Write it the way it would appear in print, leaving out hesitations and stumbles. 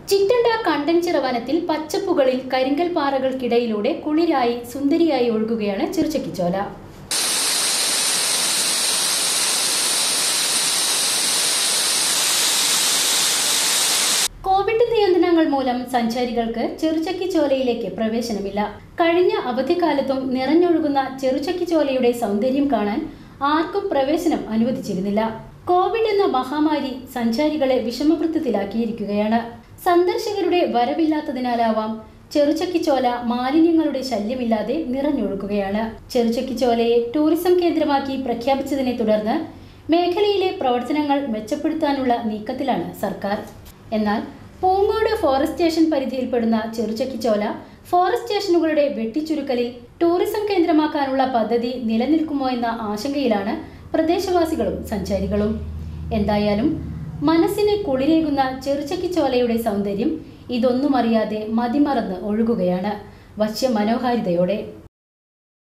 ചിറ്റണ്ട കണ്ടൻചിറ വനത്തിൽ പച്ചപ്പുകളിൽ കരിങ്കൽ പാറകൾക്കിടയിലൂടെ കുളിരായി സുന്ദരിയായി ഒഴുകുകയാണ് ചെറുചക്കിച്ചോല. കോവിഡ് നിയന്ത്രണങ്ങൾ മൂലം സഞ്ചാരികൾക്ക് ചെറുചക്കിച്ചോലയിലേക്ക് പ്രവേശനമില്ല. കഴിഞ്ഞ അവധിക്കാലത്തും നിറഞ്ഞൊഴുകുന്ന ചെറുചക്കിച്ചോലയുടെ സൗന്ദര്യം കാണാൻ ആർക്കും പ്രവേശനം അനുവദിച്ചിരുന്നില്ല. കോവിഡ് എന്ന മഹാമാരി സഞ്ചാരികളെ വിഷമവൃത്തത്തിലാക്കിയിരിക്കുകയാണ്. സന്ദർശകരുടെ വരവില്ലാത്തതിനാലാവാം ചെറുചക്കിച്ചോല മാലിന്യങ്ങളുടെ ശല്യമില്ലാതെ നിറഞ്ഞൊഴുകുകയാണ്. ചെറുചക്കിച്ചോലയെ ടൂറിസം കേന്ദ്രമാക്കി പ്രഖ്യാപിച്ചതിനെ തുടർന്ന് മേഖലയിലെ പ്രവർത്തനങ്ങൾ മെച്ചപ്പെടുത്താനുള്ള നീക്കത്തിലാണ് സർക്കാർ. എന്നാൽ പൂങ്ങോട് ഫോറസ്റ്റ് സ്റ്റേഷൻ പരിധിയിൽപ്പെടുന്ന ചെറുചക്കിച്ചോല ഫോറസ്റ്റ് സ്റ്റേഷനുകളുടെ വെട്ടിച്ചുരുക്കലിൽ ടൂറിസം കേന്ദ്രമാക്കാനുള്ള പദ്ധതി നിലനിൽക്കുമോ എന്ന ആശങ്കയിലാണ് പ്രദേശവാസികളും സഞ്ചാരികളും. എന്തായാലും മനസ്സിന് കുളിരേകുന്ന ചെറുചക്കിച്ചോലയുടെ സൗന്ദര്യം ഇതൊന്നും അറിയാതെ മതിമറന്ന് ഒഴുകുകയാണ് വശ്യമനോഹാരിതയോടെ.